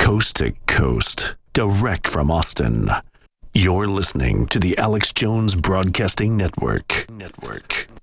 coast to coast, direct from Austin. You're listening to the Alex Jones Broadcasting Network.